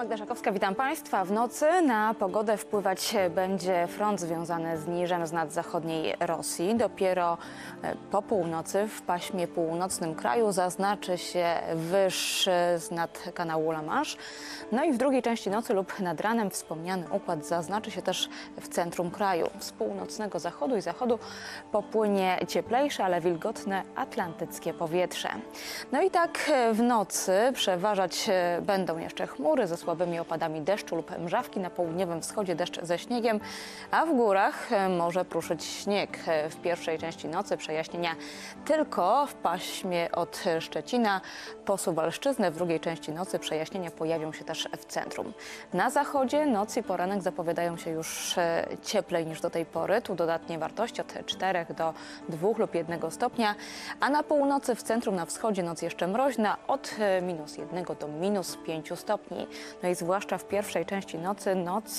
Magda Szakowska, witam Państwa. W nocy na pogodę wpływać będzie front związany z niżem z nad zachodniej Rosji. Dopiero po północy w paśmie północnym kraju zaznaczy się wyż z nad kanału La Manche. No i w drugiej części nocy lub nad ranem wspomniany układ zaznaczy się też w centrum kraju. Z północnego zachodu i zachodu popłynie cieplejsze, ale wilgotne atlantyckie powietrze. No i tak w nocy przeważać będą jeszcze chmury ze słabymi opadami deszczu lub mrzawki. Na południowym wschodzie deszcz ze śniegiem, a w górach może pruszyć śnieg. W pierwszej części nocy przejaśnienia tylko w paśmie od Szczecina po Suwalszczyznę. W drugiej części nocy przejaśnienia pojawią się też w centrum. Na zachodzie noc i poranek zapowiadają się już cieplej niż do tej pory. Tu dodatnie wartości od 4 do 2 lub 1 stopnia, a na północy w centrum, na wschodzie noc jeszcze mroźna od -1 do -5 stopni. No i zwłaszcza w pierwszej części nocy,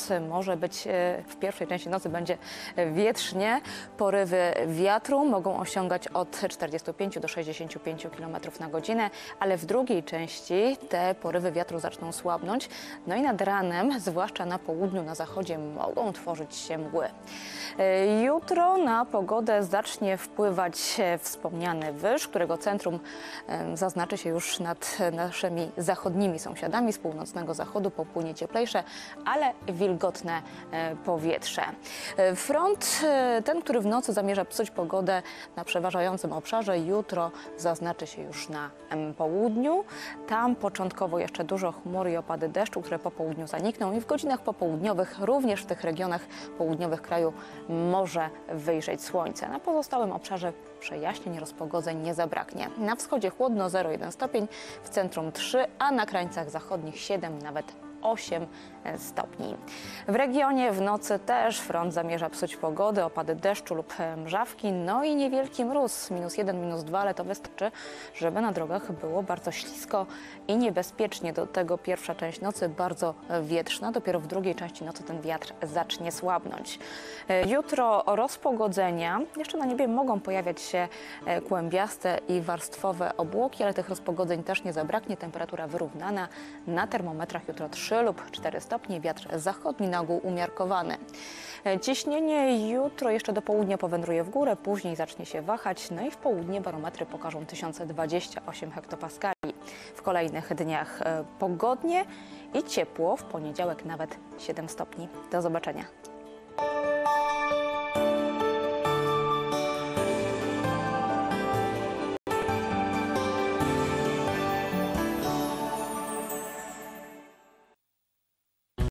w pierwszej części nocy będzie wietrznie. Porywy wiatru mogą osiągać od 45 do 65 km na godzinę, ale w drugiej części te porywy wiatru zaczną słabnąć. No i nad ranem, zwłaszcza na południu, na zachodzie mogą tworzyć się mgły. Jutro na pogodę zacznie wpływać wspomniany wyż, którego centrum zaznaczy się już nad naszymi zachodnimi sąsiadami. Z północnego zachodu popłynie cieplejsze, ale wilgotne powietrze. Front ten, który w nocy zamierza psuć pogodę na przeważającym obszarze, jutro zaznaczy się już na południu. Tam początkowo jeszcze dużo chmur i opady deszczu, które po południu zanikną i w godzinach popołudniowych również w tych regionach południowych kraju może wyjrzeć słońce. Na pozostałym obszarze przejaśnień, rozpogodzeń nie zabraknie. Na wschodzie chłodno 0,1 stopień, w centrum 3, a na krańcach zachodnich 7, nawet 8 stopni. W regionie w nocy też front zamierza psuć pogodę, opady deszczu lub mrzawki, no i niewielki mróz, -1, -2, ale to wystarczy, żeby na drogach było bardzo ślisko i niebezpiecznie. Do tego pierwsza część nocy bardzo wietrzna, dopiero w drugiej części nocy ten wiatr zacznie słabnąć. Jutro rozpogodzenia, jeszcze na niebie mogą pojawiać się kłębiaste i warstwowe obłoki, ale tych rozpogodzeń też nie zabraknie, temperatura wyrównana, na termometrach jutro 3 lub 4 stopnie, wiatr zachodni na ogół umiarkowany. Ciśnienie jutro jeszcze do południa powędruje w górę, później zacznie się wahać, no i w południe barometry pokażą 1028 hektopaskali. W kolejnych dniach pogodnie i ciepło, w poniedziałek nawet 7 stopni. Do zobaczenia.